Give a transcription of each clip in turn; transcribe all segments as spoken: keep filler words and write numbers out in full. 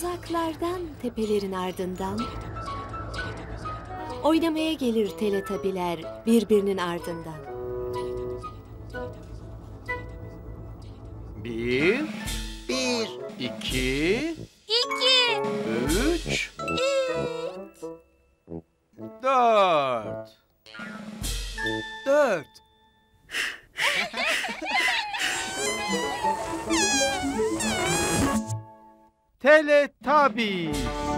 Uzaklardan, tepelerin ardından oynamaya gelir teletabiler birbirinin ardından. Bir, Bir, iki, İki. üç, Üç. dört. Dört. Teletubbies.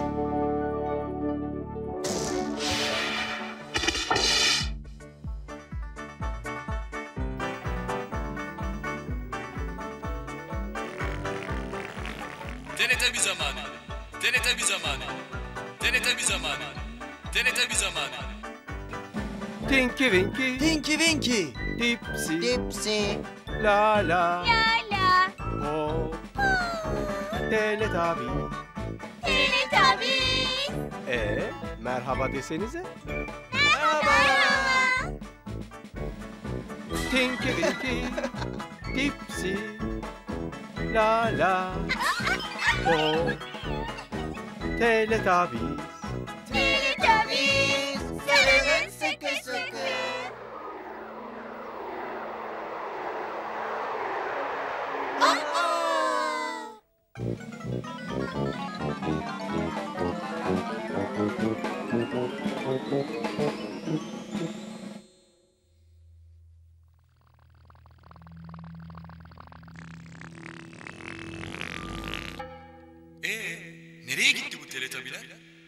Teletabi zamanı. Teletabi zamanı. Teletabi zamanı. Teletabi zamanı. Tinky Winky, Tinky Winky, Dipsy, Dipsy, La La, Lala. Hop, Teletubbies. Teletubbies. E, merhaba desenize. Merhaba. Tinky Winky, Dipsy, La La, Hop, Teletubbies. Teletubbies. Sarılın sıkı sıkı. Ee, nereye gitti bu teletabiler?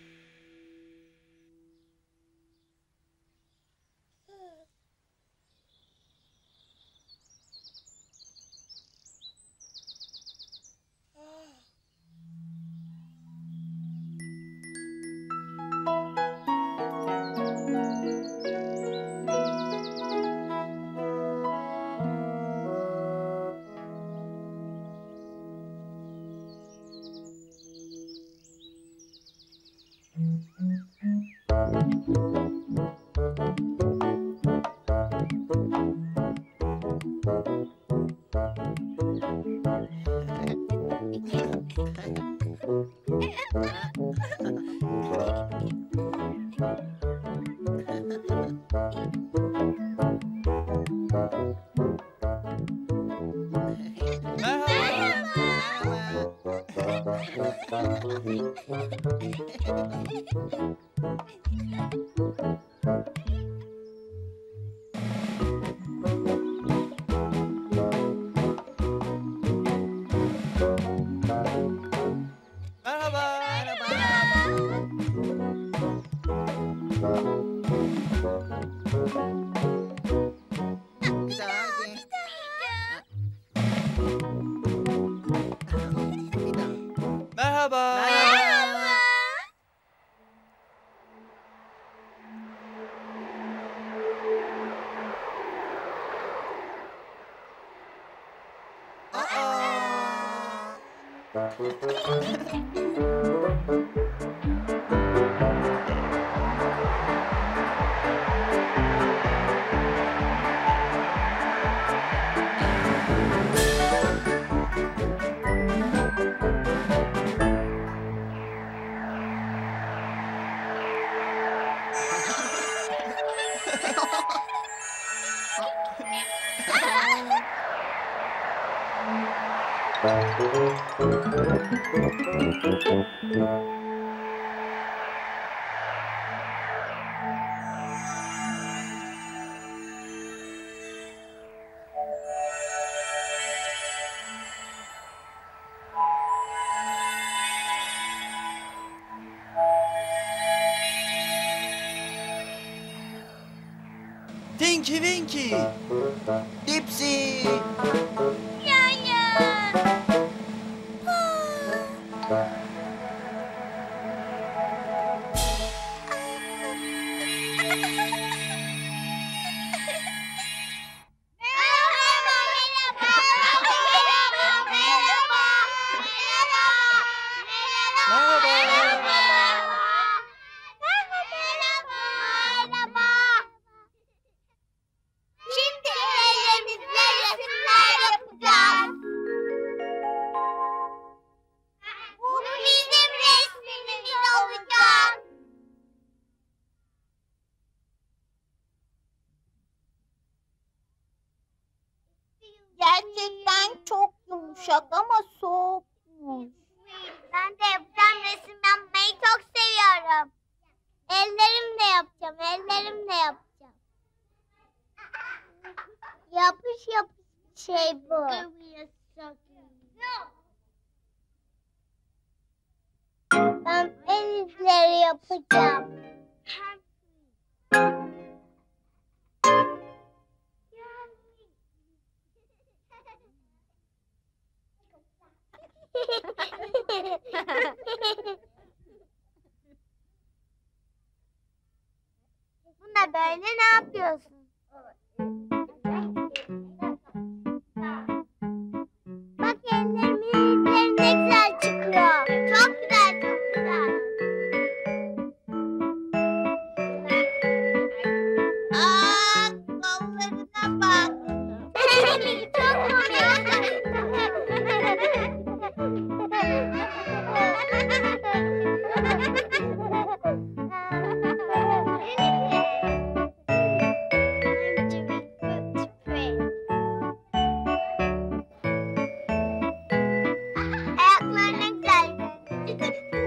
Güzeldi. Merhaba. Merhaba. Tinky Winky, Dipsy, Şimdi ellerimizle resimler yapacağız. yumuşak ama soğukmuş. Ben de yapacağım, resim yapmayı çok seviyorum. Ellerimle yapacağım, ellerimle yapacağım. Yapış yapış şey bu. Ben el izleri yapacağım. Buna böyle ne yapıyorsun? Bak ellerimin izleri ne güzel çıkıyor. Çok güzel, çok güzel. Aa, kollarına bak. Çok Ayaklarına güzel.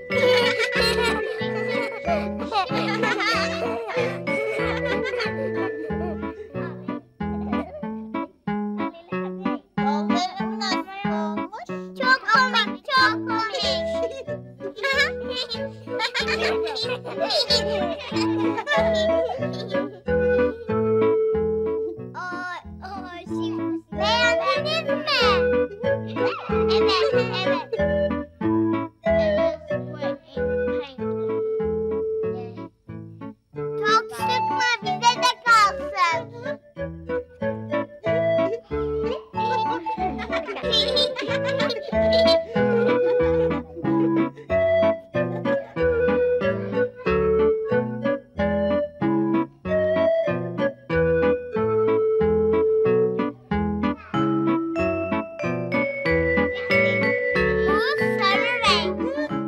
Kolların nasıl olmuş? Çok komik, çok komik. Beğendiniz mi? Evet, evet. Çok sıkma, bize de kalsın. Bu sarı renk.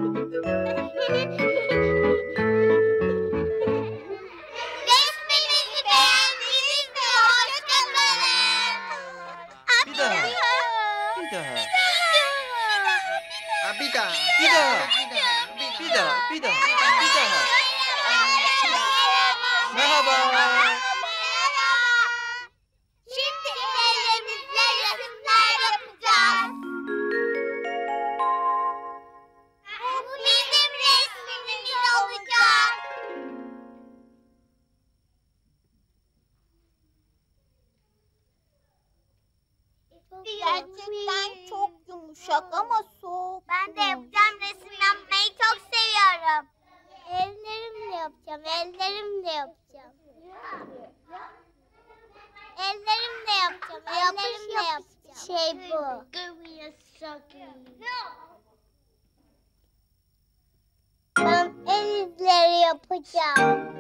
Resminizi beğendiniz mi? Hoşça kalın. Bir daha. Bir daha. Ha, bir daha. Bir daha. Bir daha. Bir daha, bir daha, bir daha. Merhaba. Şimdi ellerimizle resimler yapacağız. Bu bizim resmimiz olacak. Gerçekten çok yumuşak ama soğuk. Ben de yapacağım, resim yapmayı çok seviyorum. Ellerimle yapacağım, ellerimle yapacağım. Ellerimle yapacağım, ellerimle yapacağım. Şey bu. Ben el izleri yapacağım.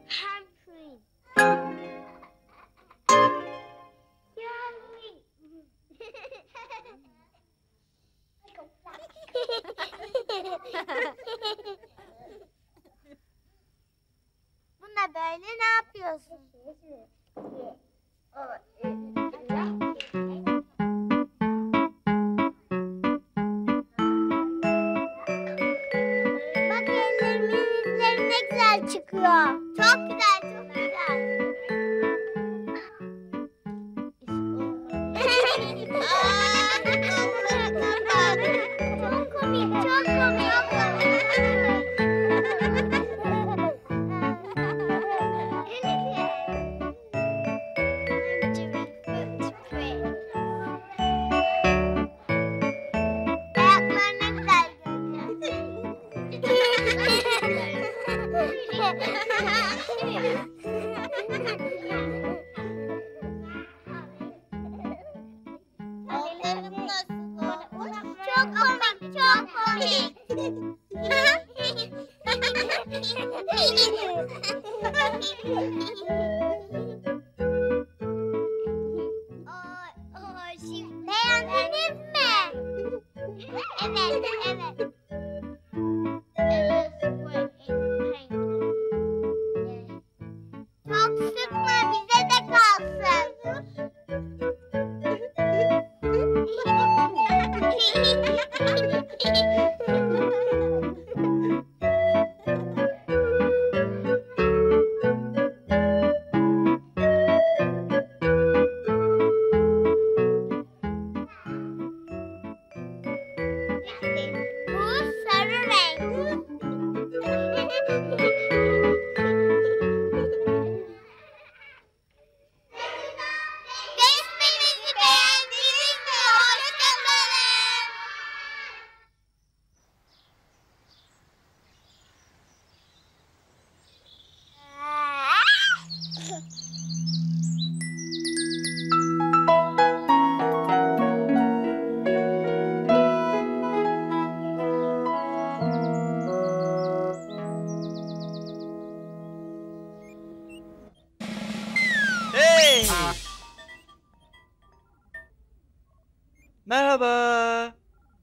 Buna böyle ne yapıyorsun? Bak ellerimin izleri ne güzel çıkıyor. Çok güzel, çok güzel. Aa, kollarına bak. Çok komik, çok komik. Ayaklarına güzel Kollarım nasıl olmuş? Çok komik, çok komik. Beğendiniz mi? Evet, evet. Çok sıkma, bize de kalsın. Merhaba.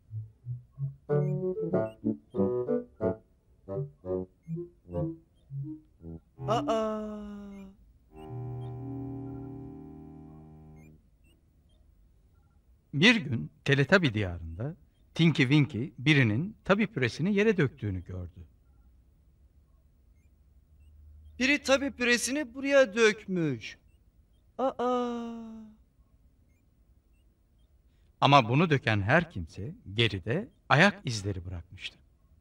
Aa. Bir gün Teletabi diyarında Tinky Winky birinin tabi püresini yere döktüğünü gördü. Biri tabi püresini buraya dökmüş. Aa. Ama bunu döken her kimse geride ayak izleri bırakmıştı.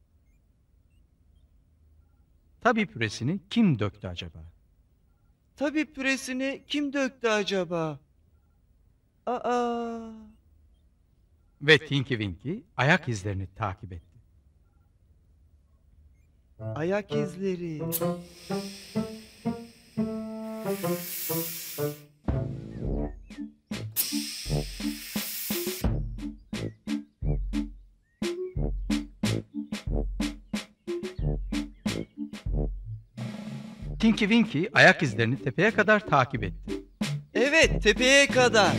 Tabi püresini kim döktü acaba? Tabi püresini kim döktü acaba? Aa. Ve Tinky Winky ayak izlerini takip etti. Ayak izleri. Tinky Winky ayak izlerini tepeye kadar takip etti. Evet, tepeye kadar.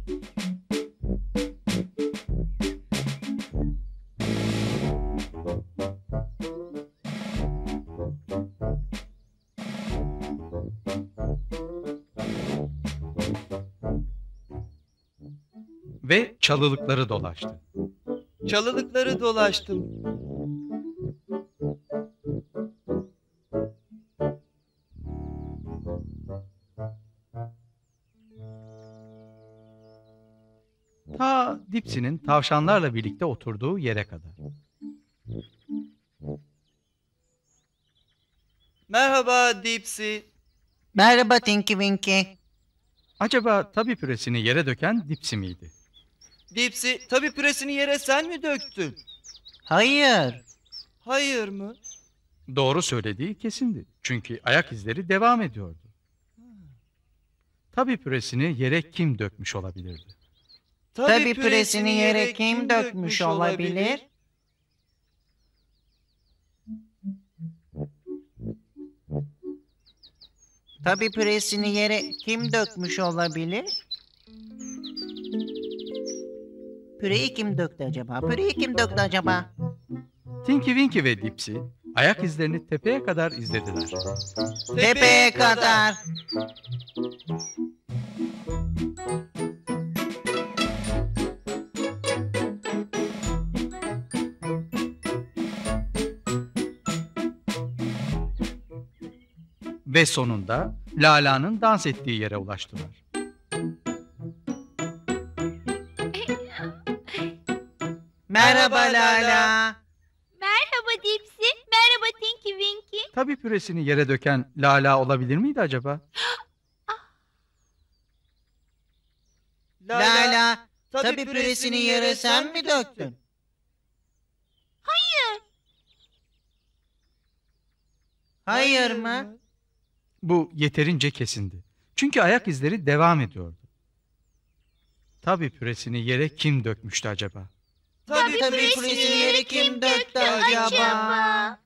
Ve çalılıkları dolaştı. Çalılıkları dolaştım. Ta Dipsy'nin tavşanlarla birlikte oturduğu yere kadar. Merhaba Dipsy. Merhaba Tinky Winky. Acaba tabi püresini yere döken Dipsy miydi? Dipsy, tabi püresini yere sen mi döktün? Hayır. Hayır mı? Doğru söylediği kesindi. Çünkü ayak izleri devam ediyordu. Tabi püresini yere kim dökmüş olabilirdi? Tabii püresini yere kim dökmüş olabilir? Tabii püresini yere kim dökmüş olabilir? Püreyi kim döktü acaba? Püreyi kim döktü acaba? Tinky Winky ve Dipsy ayak izlerini tepeye kadar izlediler. Tepeye kadar. Ve sonunda Lala'nın dans ettiği yere ulaştılar. Merhaba Lala. Merhaba Dipsy. Merhaba Tinky Winky. Tabi püresini yere döken Lala olabilir miydi acaba? Lala, tabii püresini yere sen mi döktün? Hayır. Hayır mı? Bu yeterince kesindi. Çünkü ayak izleri devam ediyordu. Tabi püresini yere kim dökmüştü acaba? Tabii tabii püresini yere kim döktü acaba?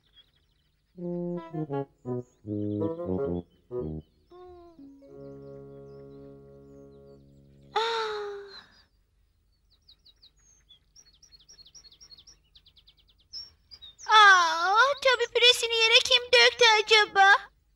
Aa, tabii püresini yere kim döktü acaba?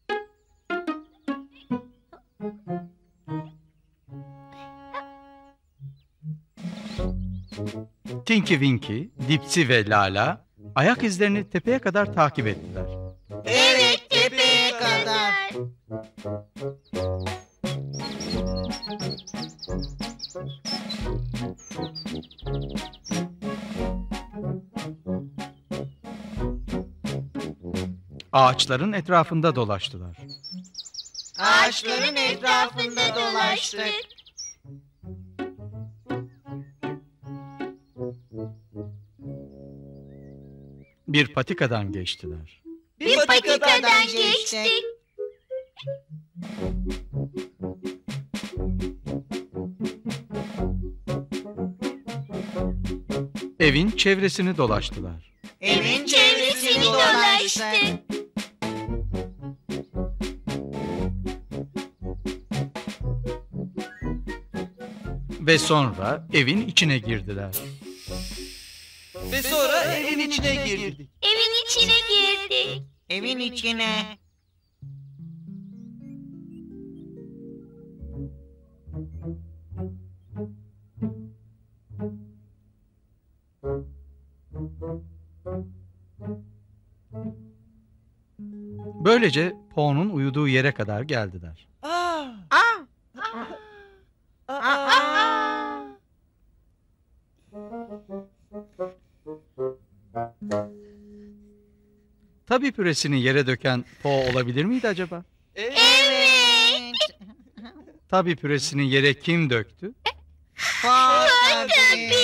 Tinky Winky, Dipsy ve Lala ayak izlerini tepeye kadar takip ettiler. Evet, tepeye kadar. Ağaçların etrafında dolaştılar. Ağaçların etrafında dolaştık. Bir patikadan geçtiler. Bir patikadan geçtik. Evin çevresini dolaştılar. Evin çevresini dolaştık. Ve sonra evin içine girdiler. Ve sonra evin içine girdik. Evin içine girdik. Evin içine. Böylece Po'nun uyuduğu yere kadar geldiler. Aa! Aa! Aa! Aa! Tabii püresini yere döken Po olabilir miydi acaba? Evet. Evet. Tabii püresini yere kim döktü? Po tabii.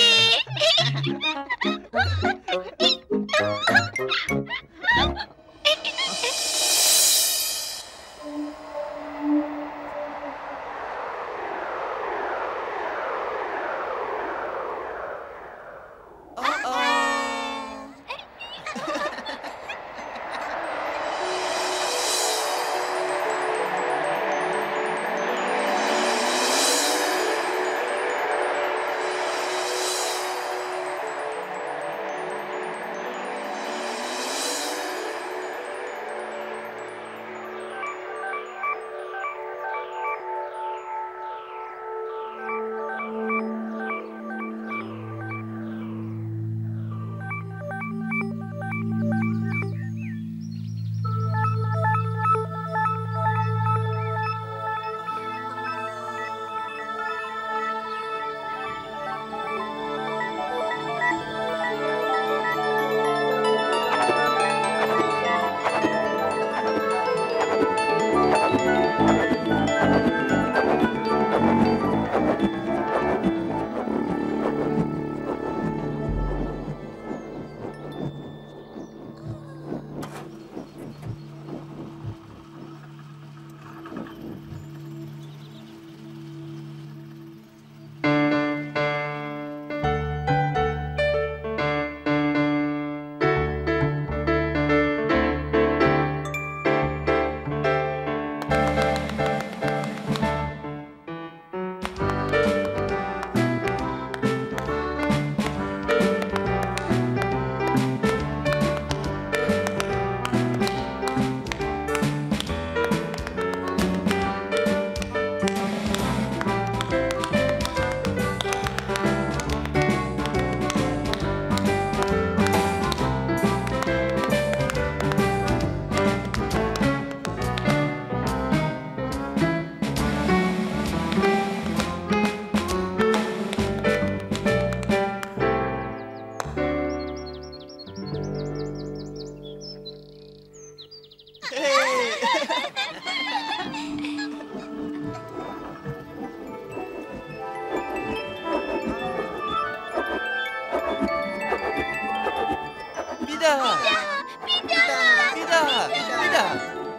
Bir daha. Bir daha. Bir daha. Bir daha.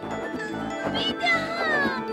Bir daha.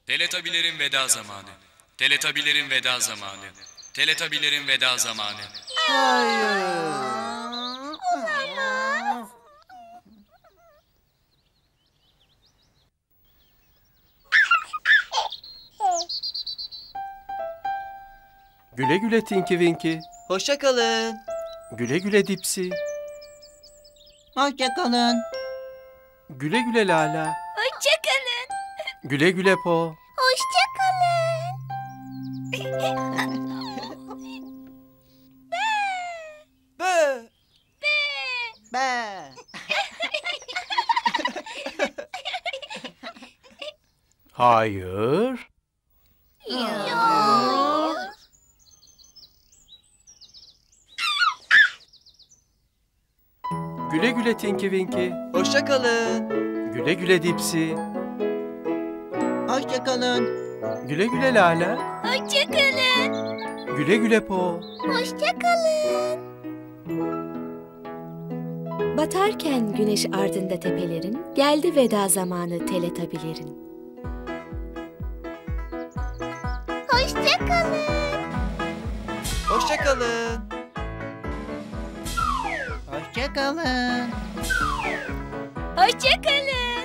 Teletabilerin veda zamanı. Teletabilerin veda zamanı. Teletabilerin veda zamanı. Güle güle Tinky Winky. Hoşça kalın. Güle güle Dipsy. Hoşça kalın. Güle güle Lala. Hoşçakalın. Güle güle Po. Hoşçakalın. Bö. Be. Hayır. Güle güle Tinky Winky. Hoşça kalın. Güle güle Dipsy. Hoşça kalın. Güle güle Lala. Hoşçakalın. Güle güle Po. Hoşçakalın. Batarken güneş ardında tepelerin, geldi veda zamanı teletabilerin. Hoşçakalın. Hoşça kalın. Hoşça kalın. Hoşçakalın.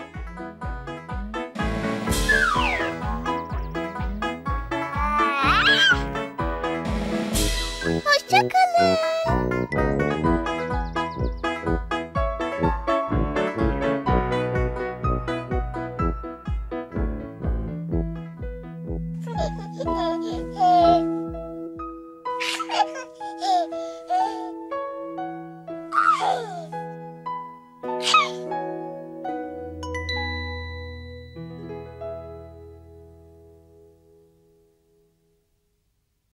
Hoşçakalın.